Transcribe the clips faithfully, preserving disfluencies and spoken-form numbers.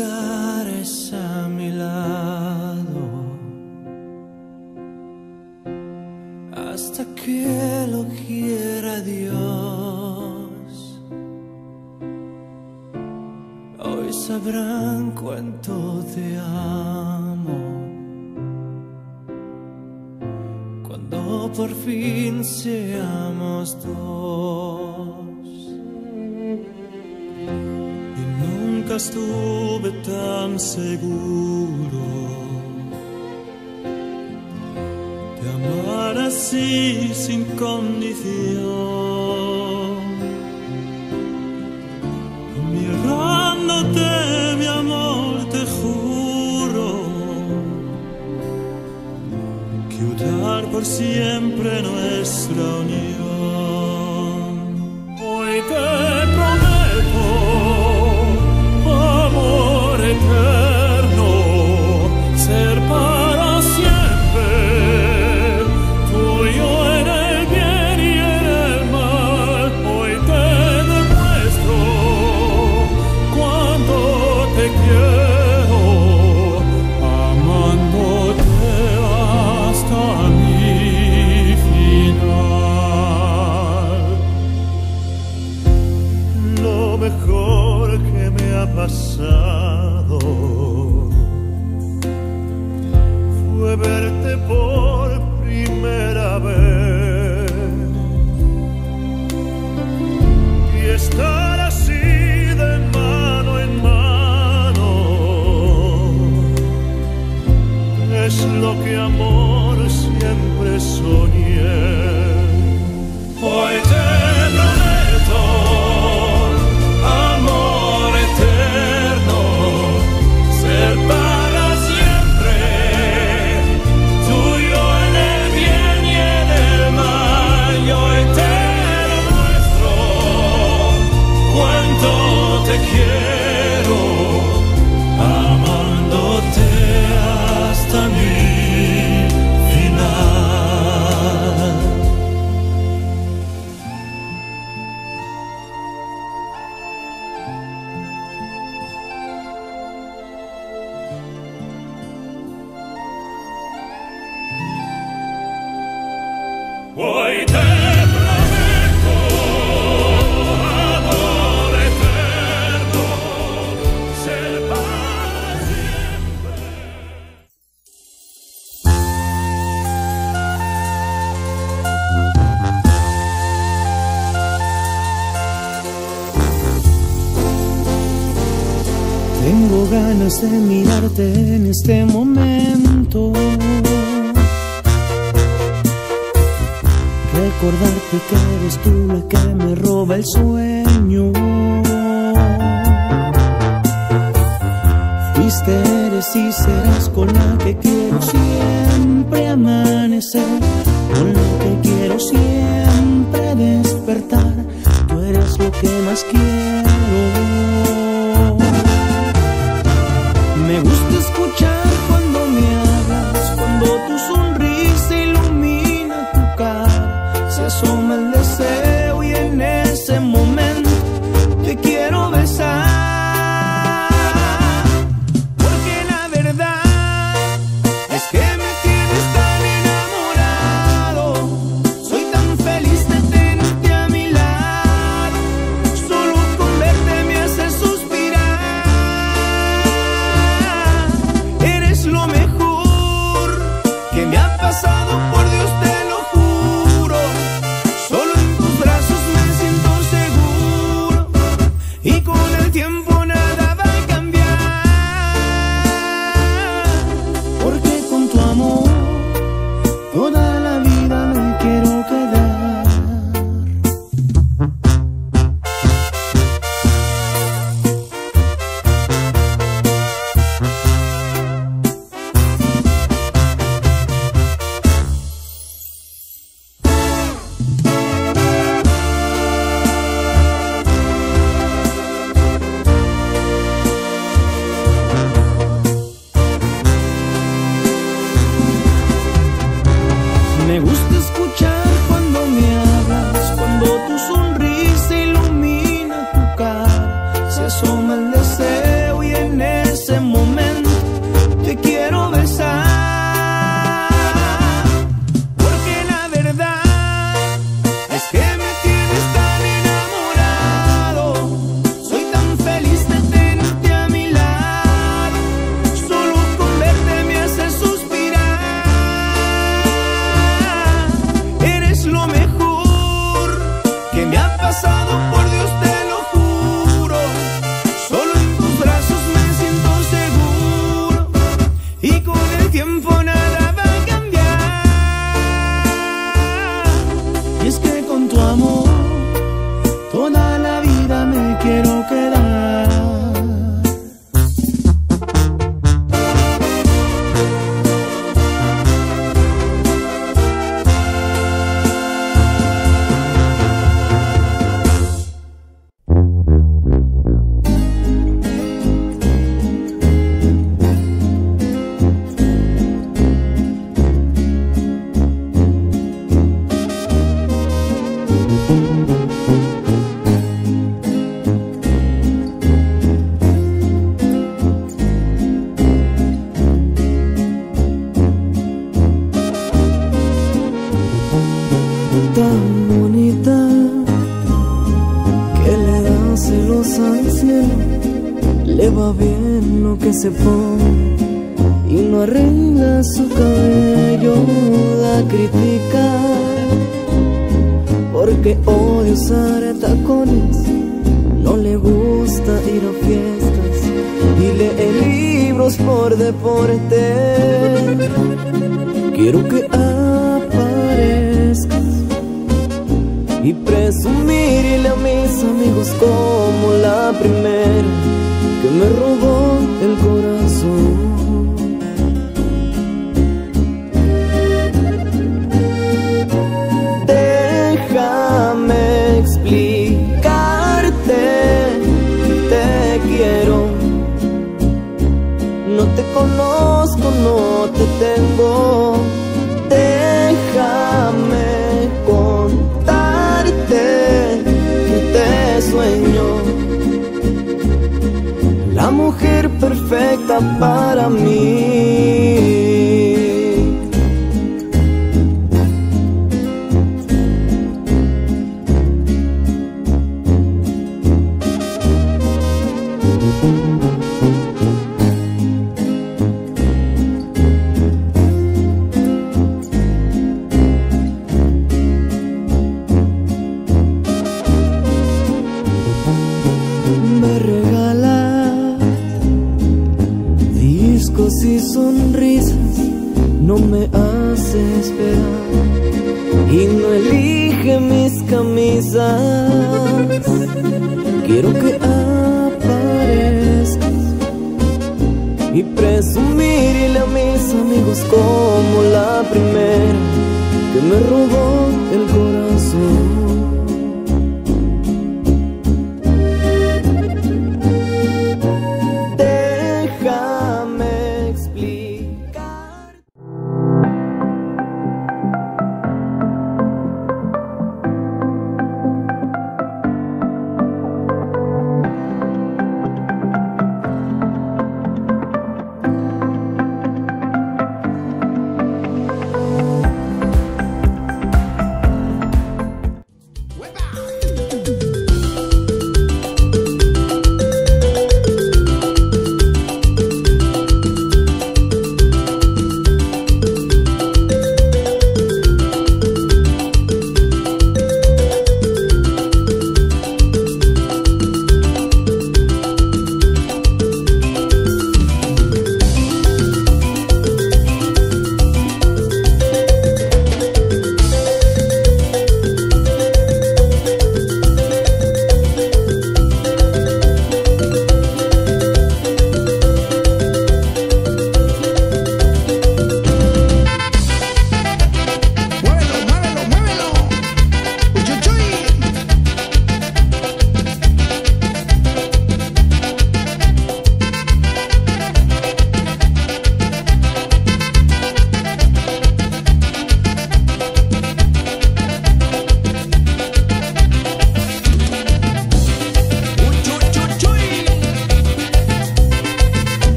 llegares a mi lado, hasta que lo quiera Dios. Hoy sabrán cuánto te amo, cuando por fin seamos dos. Y nunca estuve tan seguro de amar así sin condición. Mirándote, mi amor, te juro que odiar por siempre nuestra unión. Hoy te prometo amor eterno, ser para siempre tuyo en el bien y en el mal. Hoy te demuestro cuánto te quiero, amándote hasta mi final. Lo mejor que me ha pasado fue verte por primera vez y estar así de mano en mano. Es lo que amor siempre soñé. Hoy te prometo amor eterno, ser para siempre tuyo en el bien y en el mal. Y hoy te demuestro cuánto te quiero, amándote hasta mi final. Hoy te prometo amor eterno, ser para siempre. Tengo ganas de mirarte en este momento, recordarte que eres tú la que me roba el sueño. Fuiste, eres y serás con la que quiero siempre amanecer, con la que quiero siempre despertar. Tú eres lo que más quiero. Me gusta escuchar cuando me hablas, cuando tu sonrisa ilumina tu cara, se asoma el deseo y en ese momento te quiero besar. Porque la verdad es que me tienes tan enamorado. Soy tan feliz de tenerte a mi lado. Solo con verte me pasado, por Dios te lo juro. Solo en tus brazos me siento seguro. Y con el tiempo nada va a cambiar. Y es que con tu amor toda la vida me quiero quedar. Tan bonita que le da celos al cielo, le va bien lo que se pone y no arregla su cabello. La criticar porque odia usar tacones, no le gusta ir a fiestas y lee libros por deporte. Quiero que aparezcas y presumirle a mis amigos como la primera que me robó el corazón. Déjame explicarte que te quiero. No te conozco, no te tengo. Déjame contarte que te sueño, la mujer perfecta para mí. Me regalas discos y sonrisas, no me hace esperar y no elige mis camisas. Quiero que aparezcas y presumirle a mis amigos como la primera que me robó el corazón.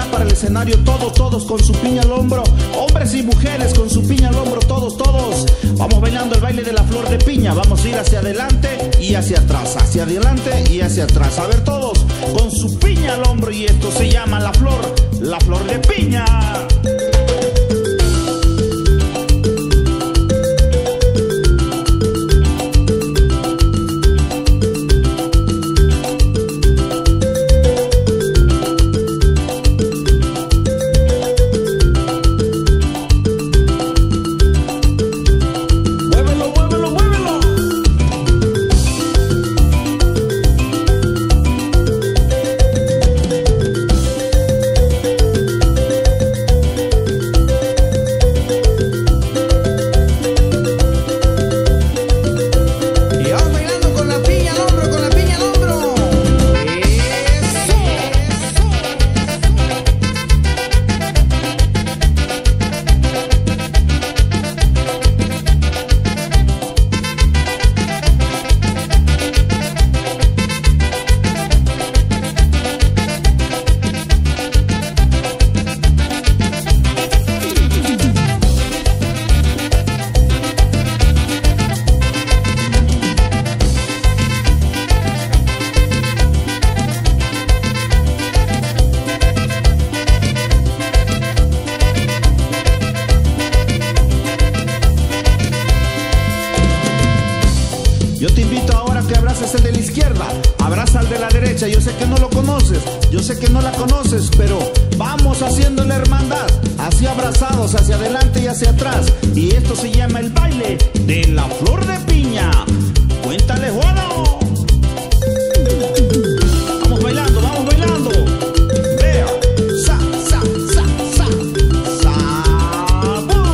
escenario, todos, todos con su piña al hombro, hombres y mujeres con su piña al hombro, todos, todos. de la flor de piña. Vamos a ir hacia adelante y hacia atrás, hacia adelante y hacia atrás. A ver todos, con su piña al hombro, y esto se llama la flor, la flor de piña. Yo te invito ahora a que abraces el de la izquierda, abraza al de la derecha. Yo sé que no lo conoces, yo sé que no la conoces, pero vamos haciendo la hermandad, así abrazados hacia adelante y hacia atrás. Y esto se llama el baile de la flor de piña. Cuéntale, Juano. Vamos bailando, vamos bailando. Vea, sa, sa, sa, sa, sabor.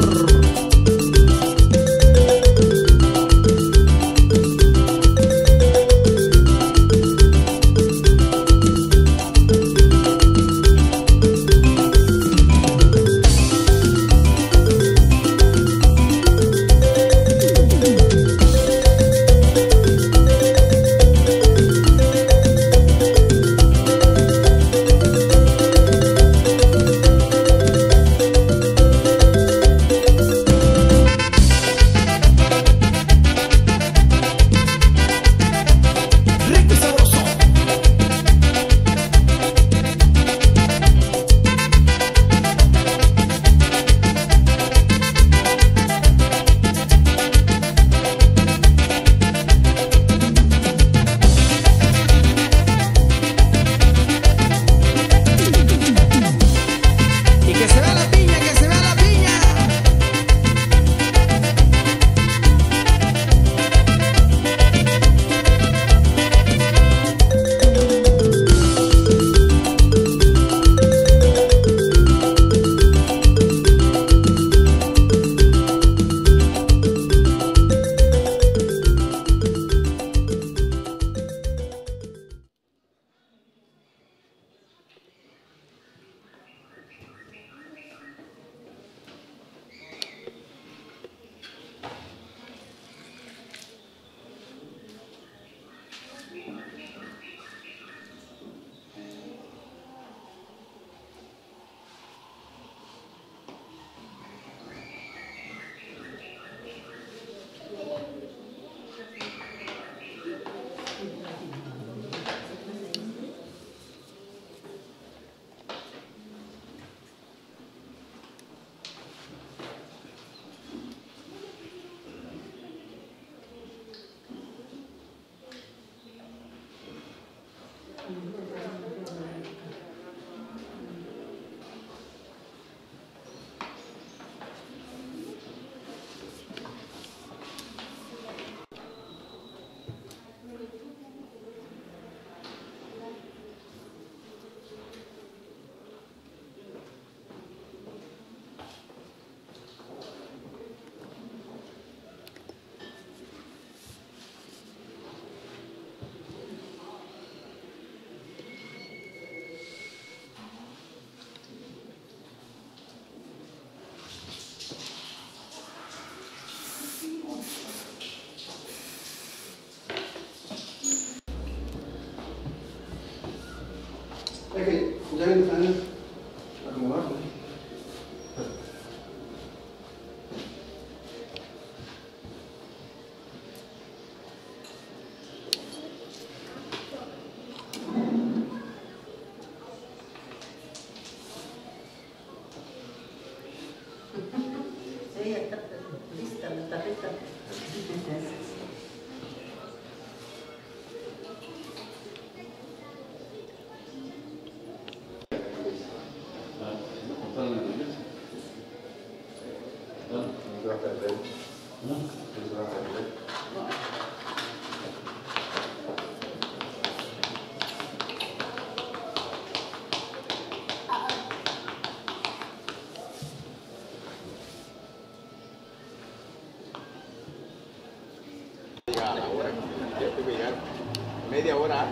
Es que ya están acomodados. Lista la tarjeta. Media hora.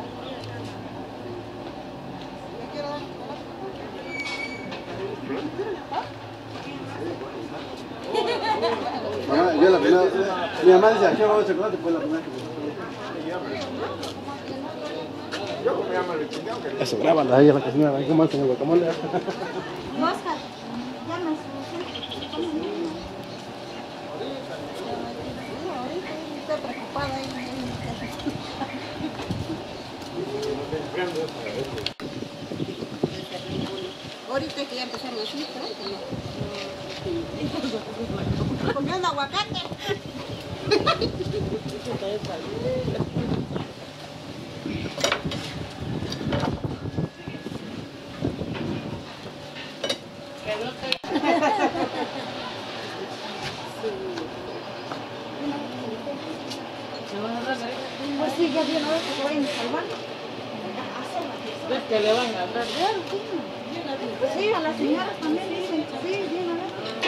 Mamá, yo la primera, mi mamá dice, ¿a qué hora chocolate? Pues la primera que Yo como llamo el chingado que eso graban ahí en la cocina, ahí cómo hacen el guacamole. Oscar, llama estoy preocupada ahí. Ahorita que ya empezaron así, ¿no? Comiendo aguacate. Pues sí, ya viene ahora que se vayan a salvar. ¿Ves que le van a hablar? Sí, a las señoras también dicen, sí, viene a ver.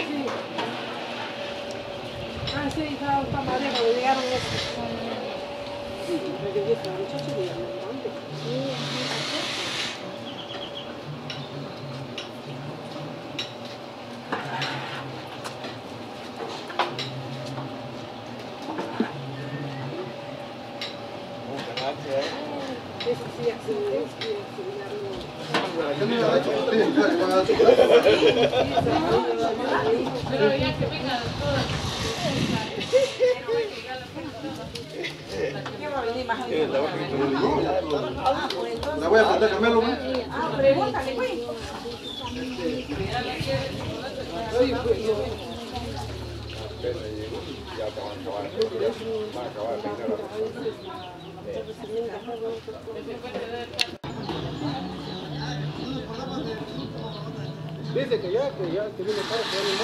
Ah, sí, está está madera, le llegaron estos. Sí, me dijo la muchacha y ya me mandé. Eso sí, así es, que pero ya que venga todas. La voy a plantar Camelo, ¿no? Ah, pregúntale, güey. ya te van a acabar. Van a acabar de peinar a Dice que ya, que ya, que viene para que viene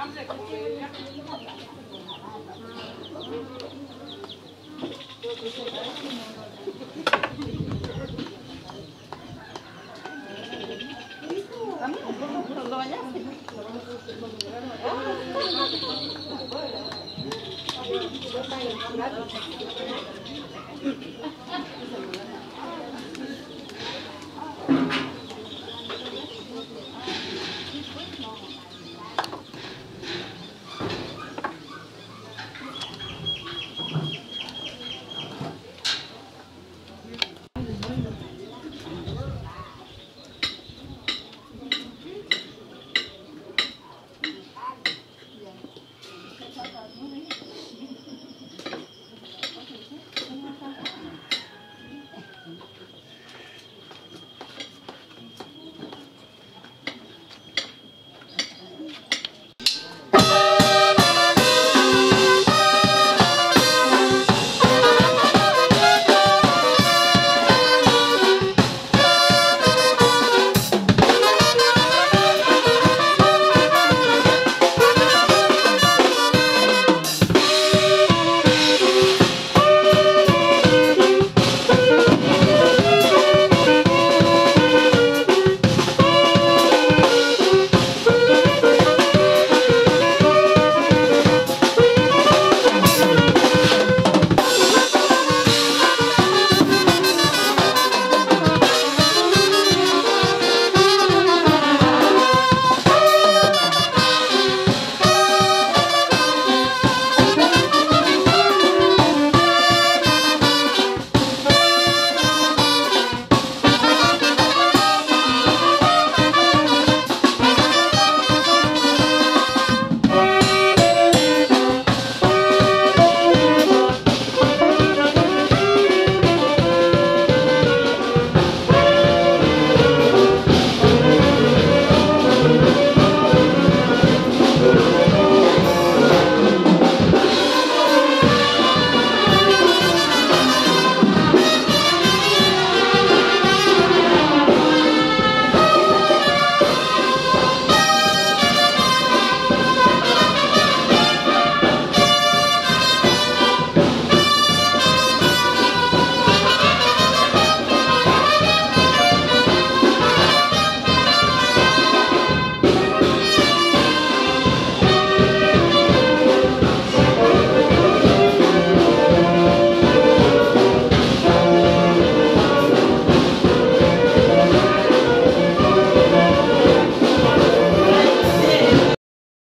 Gracias.